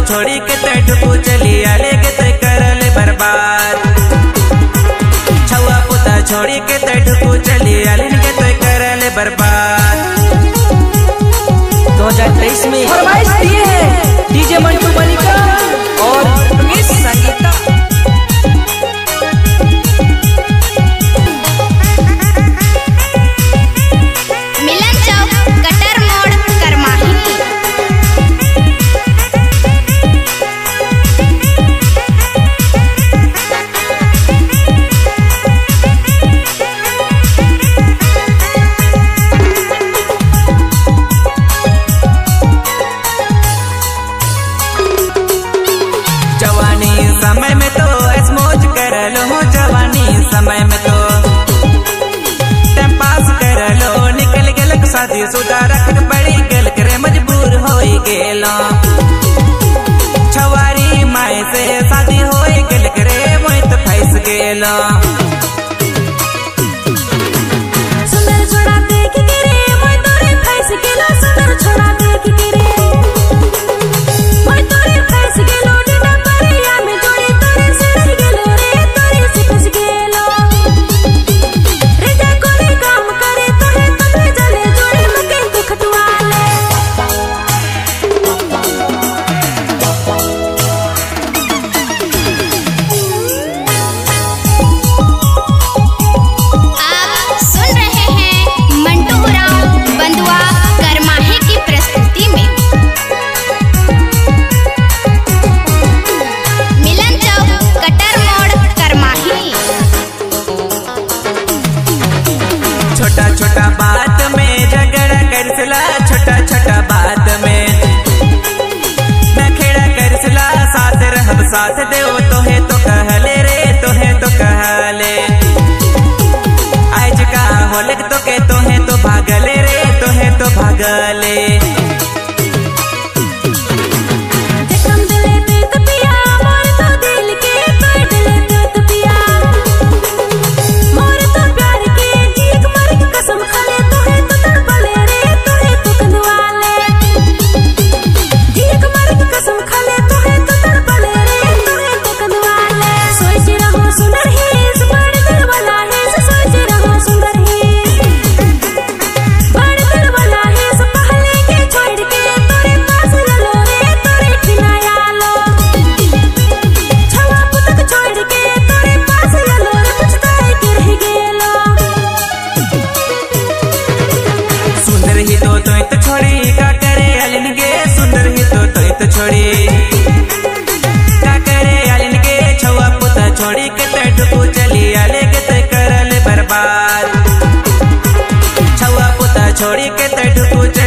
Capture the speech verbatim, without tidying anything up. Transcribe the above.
छोड़ी के ते ढुकू चली आले के ते करल बर्बाद। छुआ पुता छोड़ी के ते ढुकू चली आले के ते करल बर्बाद। दो हजार तेईस में फरमाइश दिए हैं डीजे मंटू मलिका और मिस संगीता। मिलन चौक कटर मोड़ करमाही। समय में तो ऐस मौज कर लो, जवानी समय में तो टाइम पास कर लो। निकल गल शादी सुधा रख बड़ी गल करे मजबूर हो गेलो। छवारी माए से शादी हो गल करे मोई तो फंस गेलो। सुंदर छोड़ा देख के रे मोई तोरे फंस गेलो। सुंदर छोड़ा देख के रे मोई तोरे फंस गेलो। छोटा छोटा बात में झगड़ा करसला, छोटा छोटा बात में नखेड़ा करसला। साथ रहब साथ देव तोहे तो कहले रे, तोहे तो कहले। आज का होलक तो के तोहे तो भागले रे, तोहे तो भागले। छोड़ी का करे अलिन के सुंदर ही तो तो इत छोड़ी का करे अलिन के। छुआ पुता छोड़ी के ते ढुकू चली आले के ते करल बर्बाद। छुआ पुता छोड़ी के ते ढुकू